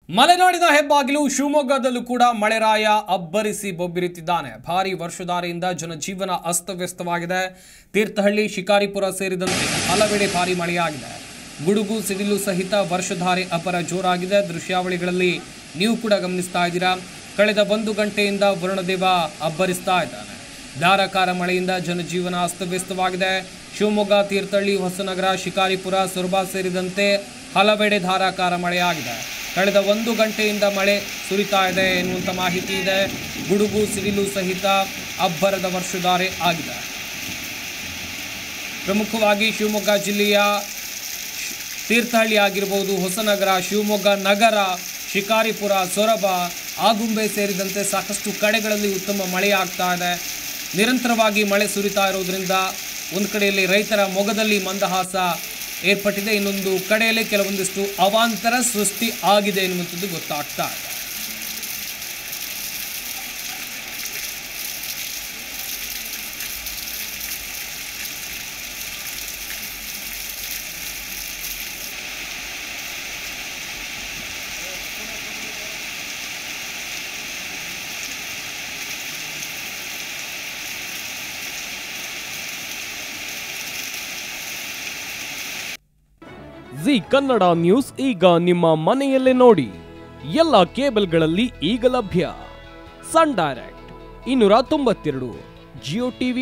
ಮಲೆನಾಡಿನ ಹೆಬ್ಬಾಗಿಲು ಶಿವಮೊಗ್ಗದಲ್ಲೂ ಕೂಡ ಮಳೆರಾಯ ಅಬ್ಬರಿಸಿ ಬೊಬ್ಬಿರುತ್ತಿದ್ದಾನೆ. ಭಾರಿ ವರ್ಷಧಾರೆಯಿಂದ ಜನಜೀವನ ಅಸ್ತವ್ಯಸ್ತವಾಗಿದೆ. ತೀರ್ಥಹಳ್ಳಿ, ಶಿಕಾರಿಪುರ ಸೇರಿದಂತೆ ಹಲವೆಡೆ ಭಾರಿ ಮಳೆಯಾಗಿದೆ. ಗುಡುಗು ಸಿಡಿಲು ಸಹಿತ ವರ್ಷಧಾರೆ ಅಬ್ಬರ ಜೋರಾಗಿದೆ. ದೃಶ್ಯಾವಳಿಗಳಲ್ಲಿ ನೀವು ಕೂಡ ಗಮನಿಸ್ತಾ ಇದ್ದೀರಾ. ಕಳೆದ 1 ಗಂಟೆಯಿಂದ ವರುಣದೇವ ಅಬ್ಬರಿಸ್ತಾ ಇದ್ದಾನೆ. ಧಾರಾಕಾರ ಮಳೆಯಿಂದ ಜನಜೀವನ ಅಸ್ತವ್ಯಸ್ತವಾಗಿದೆ. ಶಿವಮೊಗ್ಗ, ತೀರ್ಥಹಳ್ಳಿ, ಹೊಸನಗರ, ಶಿಕಾರಿಪುರ, ಸೊರಬ ಸೇರಿದಂತೆ ಹಲವೆಡೆ ಧಾರಾಕಾರ ಮಳೆಯಾಗಿದೆ. ಕಳೆದ 1 ಗಂಟೆಯಿಂದ ಮಳೆ ಸುರಿತಾ ಇದೆ ಎನ್ನುವಂಥ ಮಾಹಿತಿ ಇದೆ. ಗುಡುಗು ಸಿಡಿಲು ಸಹಿತ ಅಬ್ಬರದ ವರ್ಷಧಾರೆ ಆಗಿದೆ. ಪ್ರಮುಖವಾಗಿ ಶಿವಮೊಗ್ಗ ಜಿಲ್ಲೆಯ ತೀರ್ಥಹಳ್ಳಿ ಆಗಿರಬಹುದು, ಹೊಸನಗರ, ಶಿವಮೊಗ್ಗ ನಗರ, ಶಿಕಾರಿಪುರ, ಸೊರಬ, ಆಗುಂಬೆ ಸೇರಿದಂತೆ ಸಾಕಷ್ಟು ಕಡೆಗಳಲ್ಲಿ ಉತ್ತಮ ಮಳೆಯಾಗ್ತಾ ಇದೆ. ನಿರಂತರವಾಗಿ ಮಳೆ ಸುರಿತಾ ಇರೋದ್ರಿಂದ ಒಂದು ಕಡೆಯಲ್ಲಿ ರೈತರ ಮೊಗದಲ್ಲಿ ಮಂದಹಾಸ ಏರ್ಪಟ್ಟಿದೆ, ಇನ್ನೊಂದು ಕಡೆಯಲ್ಲಿ ಕೆಲವೊಂದಿಷ್ಟು ಅವಾಂತರ ಸೃಷ್ಟಿ ಆಗಿದೆ ಎನ್ನುವಂಥದ್ದು ಗೊತ್ತಾಗ್ತಾ ಇದೆ. ಜಿ ಕನ್ನಡ ನ್ಯೂಸ್ ಈಗ ನಿಮ್ಮ ಮನೆಯಲ್ಲೇ ನೋಡಿ. ಎಲ್ಲ ಕೇಬಲ್ಗಳಲ್ಲಿ ಈಗ ಲಭ್ಯ. Sun Direct 292, Jio TV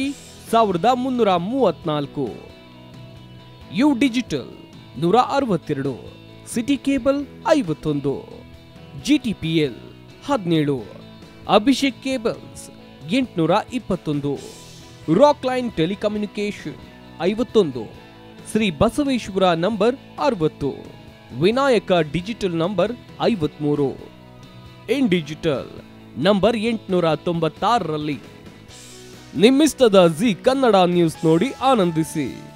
1334, U digital 162, city cable 51, GTPL 17, Abhishek cables 821, rock line telecommunication 51, Shri Basaveshwara number 60, Vinayaka digital number 53, in digital number 896ರಲ್ಲಿ. ನಿಮ್ಮಿಸ್ತದ ಜಿ ಕನ್ನಡ ನ್ಯೂಸ್ ನೋಡಿ ಆನಂದಿಸಿ.